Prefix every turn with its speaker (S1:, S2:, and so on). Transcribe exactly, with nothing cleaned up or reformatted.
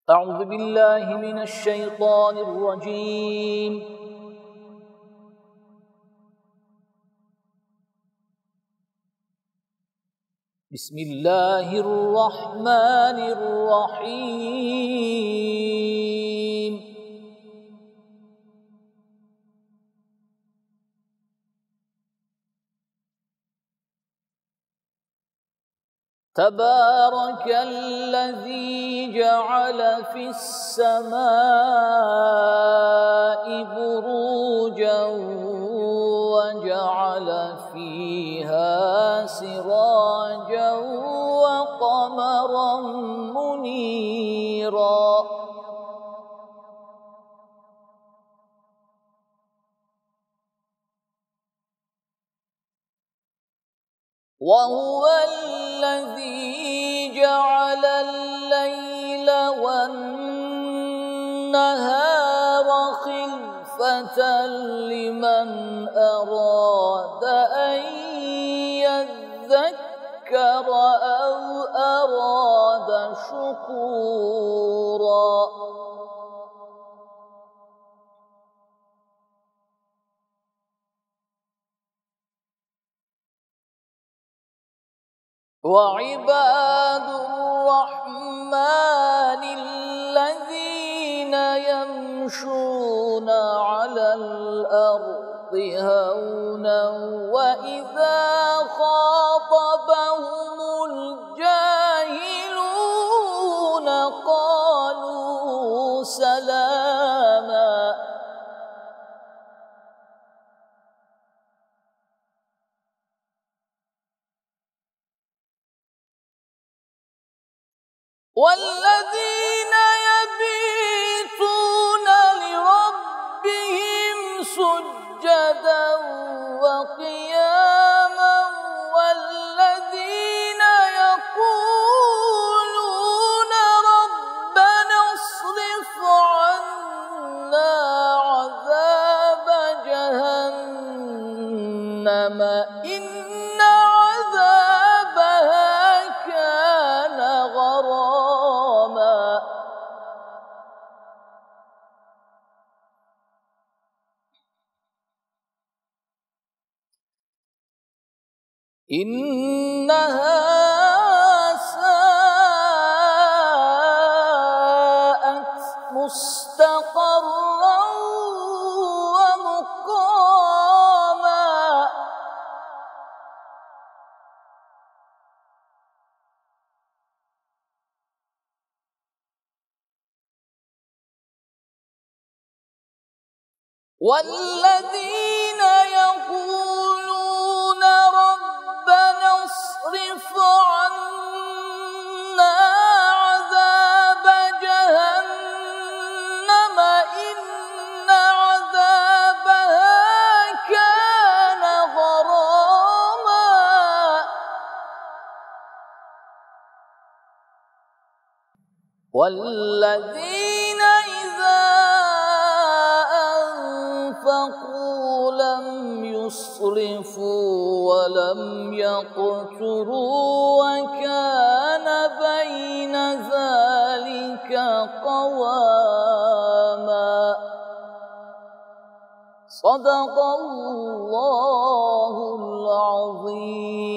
S1: أعوذ بالله من الشيطان الرجيم. بسم الله الرحمن الرحيم. تبارك الذي جعل في السماء بروجا وجعل فيها سراجا وقمرا منيرا وهو الذي جعل الليل والنهار خلفة لمن أراد أن يذكر أو أراد شكورا وعباد الرحمن الذين يمشون على الأرض هونا وإذا خاطبهم الجاهلون قالوا سلاما والذين يبيتون لربهم سجدا وقياما والذين يقولون ربنا اصرف عنا عذاب جهنم إن عذابها كان غراما إنها ساءت مستقرا ومقاما والذين يقولون ربنا اصرف عنا عذاب جهنم إن عذابها كان غراما والذين إذا أنفقوا لم يسرفوا ولم يقتروا وكان بين ذلك قواما صدق الله العظيم.